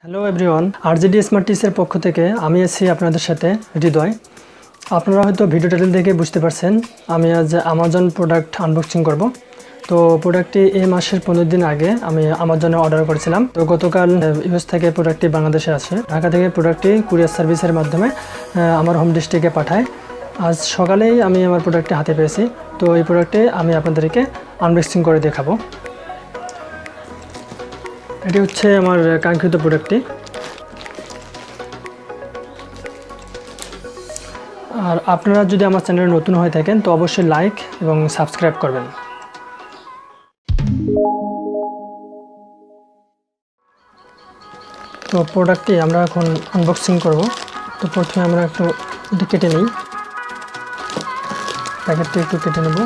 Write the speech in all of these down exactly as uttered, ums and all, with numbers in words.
Hello everyone, আরজিডি স্মার্টটিক্স এর পক্ষ থেকে আমি আছি আপনাদের সাথে হৃদয়। আপনারা হয়তো ভিডিও টাইটেল দেখে বুঝতে পারছেন আমি আজ আমাজন প্রোডাক্ট আনবক্সিং করব। তো প্রোডাক্টটি এই মাসের পনেরো দিন আগে আমি আমাজনে অর্ডার করেছিলাম। তো গতকাল ইউএস থেকে প্রোডাক্টটি বাংলাদেশে আসে। ঢাকা থেকে প্রোডাক্টটি কুরিয়ার সার্ভিসের মাধ্যমে আমার হোম ডিস্ট্রিক্টে পাঠায়। আজ সকালেই আমি আমার প্রোডাক্টটি হাতে পেয়েছি। তো এই প্রোডাক্টে আমি আপনাদেরকে আনবক্সিং করে দেখাবো। এটি হচ্ছে আমার কাঙ্ক্ষিত প্রোডাক্টটি। আর আপনারা যদি আমার চ্যানেলে নতুন হয়ে থাকেন তো অবশ্যই লাইক এবং সাবস্ক্রাইব করবেন। তো প্রোডাক্টটি আমরা এখন আনবক্সিং করব। তো প্রথমে আমরা একটু এটি কেটে নিই, প্যাকেটটি একটু কেটে নেব।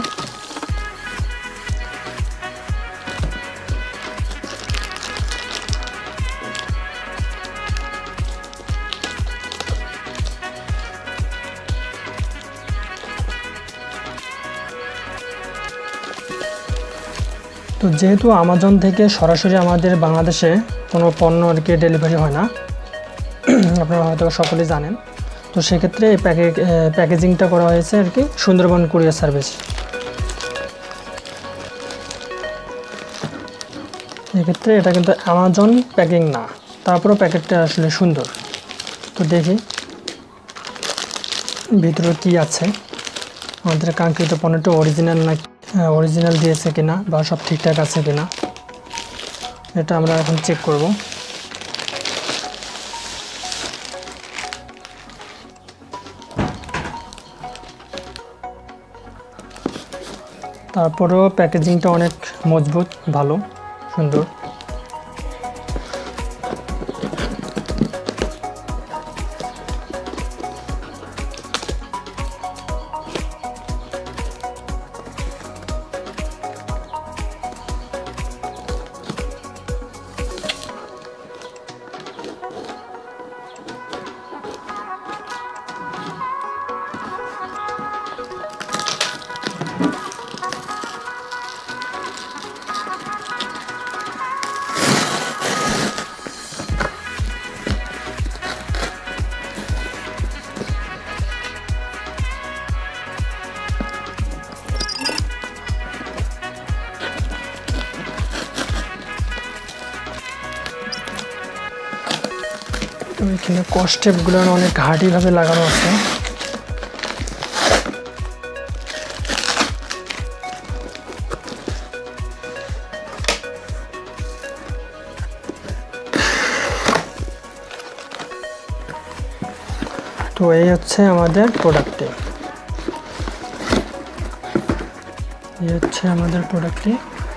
তো যেহেতু আমাজন থেকে সরাসরি আমাদের বাংলাদেশে কোনো পণ্য আর কি ডেলিভারি হয় না, আপনারা হয়তো সকলেই জানেন। তো সেক্ষেত্রে এই প্যাকেজ প্যাকেজিংটা করা হয়েছে আর কি সুন্দরবন কুরিয়ার সার্ভিস। এক্ষেত্রে এটা কিন্তু আমাজন প্যাকিং না, তারপরেও প্যাকেটটা আসলে সুন্দর। তো দেখি ভিতরে কি আছে, আমাদের কাঙ্ক্ষিত পণ্যটা অরিজিনাল না অরিজিনাল দিয়েছে কিনা বা সব ঠিকঠাক আছে কিনা এটা আমরা এখন চেক করব। তারপরেও প্যাকেজিংটা অনেক মজবুত, ভালো, সুন্দর। এখানে কস্টেপগুলো অনেক ঘাটিভাবে লাগানো আছে। তো এই হচ্ছে আমাদের প্রোডাক্টটি এই হচ্ছে আমাদের প্রোডাক্টটি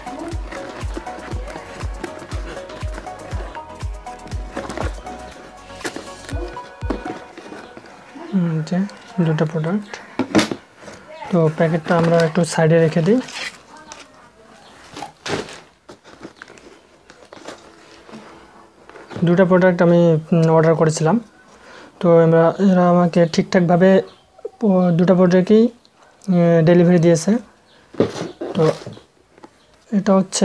যে দুটো প্রোডাক্ট। তো প্যাকেটটা আমরা একটু সাইডে রেখে দিই। দুটো প্রোডাক্ট আমি অর্ডার করেছিলাম। তো আমরা এরা আমাকে ঠিকঠাকভাবে দুটো প্রোডাক্টই ডেলিভারি দিয়েছে। তো এটা হচ্ছে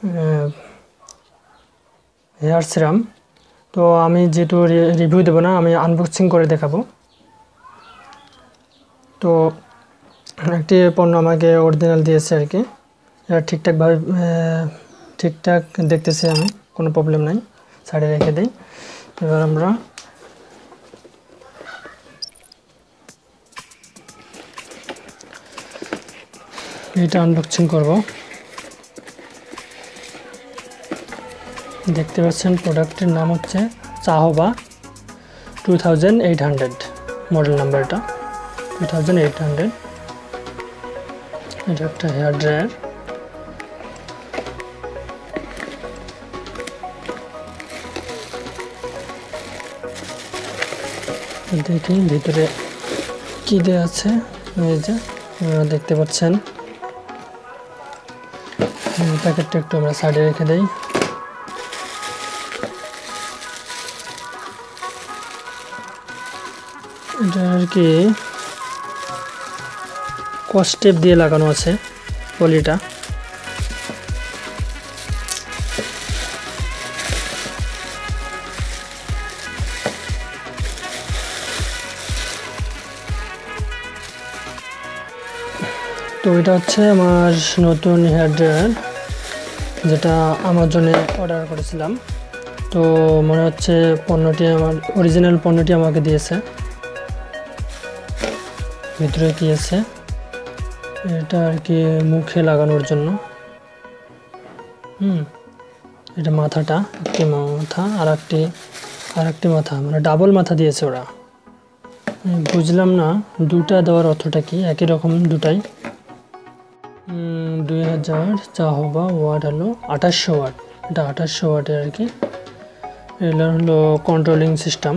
হেয়ার সিরাম। তো আমি যেহেতু রিভিউ দেবো না, আমি আনবক্সিং করে দেখাবো। তো একটি পণ্য আমাকে অরিজিনাল দিয়েছে আর কি, এটা ঠিকঠাকভাবে ঠিকঠাক দেখতেছি আমি, কোনো প্রবলেম নাই, সাইডে রেখে দিই। এবার আমরা এটা আনবক্সিং করব। দেখতে পাচ্ছেন প্রোডাক্টের নাম হচ্ছে চাহবা two thousand eight hundred model নাম্বারটা টু থাউজেন্ড এইট হান্ড্রেড। এটা একটা হেয়ার ড্রায়ার। দেখি ভিতরে কি দেওয়া আছে। এই যে দেখতে পাচ্ছেন, প্যাকেটটা একটু আমরা সাইডে রেখে দেই। এটা আর কি কস্টেপ দিয়ে লাগানো আছে পলিটা। তো এটা হচ্ছে আমার নতুন হেয়ার ড্রায়ার, যেটা আমাজনে অর্ডার করেছিলাম। তো মনে হচ্ছে পণ্যটি আমার অরিজিনাল পণ্যটি আমাকে দিয়েছে। ভিতরে কি আছে, এটা আর কি মুখে লাগানোর জন্য। হুম এটা মাথাটা, একটি মাথা আর একটি আর একটি মাথা, মানে ডাবল মাথা দিয়েছে ওরা। বুঝলাম না দুটা দেওয়ার অর্থটা কি, একই রকম দুটাই। দুই হাজার যা হবা ওয়াট হলো আঠাশশো ওয়াট, এটা আঠাশশো ওয়াটের আর কি। এগুলো হলো কন্ট্রোলিং সিস্টেম।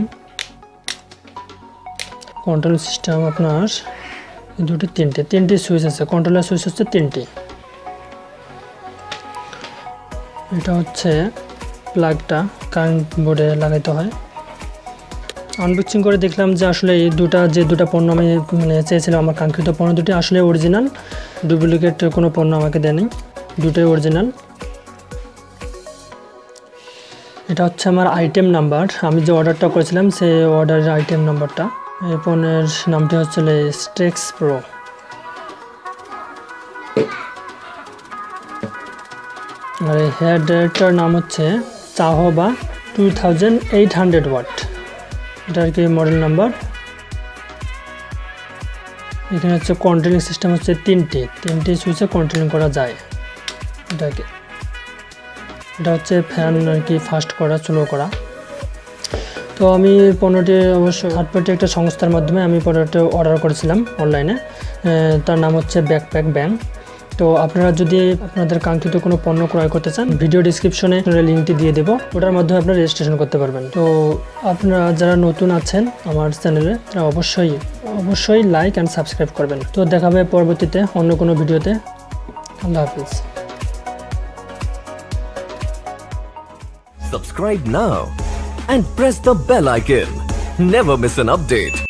কন্ট্রোল সিস্টেম আপনার দুটি তিনটে তিনটি সুইচ আছে, কন্ট্রোলার সুইচ হচ্ছে তিনটি। এটা হচ্ছে প্লাগটা কারেন্ট বোর্ডে লাগাইতে হয়। আনবক্সিং করে দেখলাম যে আসলে এই দুটা যে দুটা পণ্য আমি মানে চেয়েছিলাম, আমার কাঙ্ক্ষিত পণ্য দুটি আসলে অরিজিনাল, ডুপ্লিকেট কোনো পণ্য আমাকে দেয়নি, দুটোই অরিজিনাল। এটা হচ্ছে আমার আইটেম নাম্বার, আমি যে অর্ডারটা করেছিলাম সেই অর্ডারের আইটেম নাম্বারটা। এই পণ্যের নামটি হচ্ছে স্ট্রেক্স প্রো। আর এই হেয়ার ড্রায়ারটার নাম হচ্ছে চাহবা two thousand eight hundred watt, এটা আর কি মডেল নাম্বার। এখানে হচ্ছে কন্ট্রোলিং সিস্টেম হচ্ছে তিনটি তিনটি সুইচে কন্ট্রোলিং করা যায় এটাকে। এটা হচ্ছে ফ্যান আর কি ফাস্ট করা স্লো করা। তো আমি পণ্যটি অবশ্য থার্ড পার্টি একটা সংস্থার মাধ্যমে আমি পণ্যটি অর্ডার করেছিলাম অনলাইনে, তার নাম হচ্ছে ব্যাকপ্যাক ব্যাং। তো আপনারা যদি আপনাদের কাঙ্ক্ষিত কোনো পণ্য ক্রয় করতে চান, ভিডিও ডিসক্রিপশনে লিঙ্কটি দিয়ে দেবো, ওটার মাধ্যমে আপনারা রেজিস্ট্রেশন করতে পারবেন। তো আপনারা যারা নতুন আছেন আমার চ্যানেলে, তারা অবশ্যই অবশ্যই লাইক অ্যান্ড সাবস্ক্রাইব করবেন। তো দেখা হবে পরবর্তীতে অন্য কোনো ভিডিওতে। আল্লাহ হাফিজ। Subscribe now and press the bell icon. Never miss an update.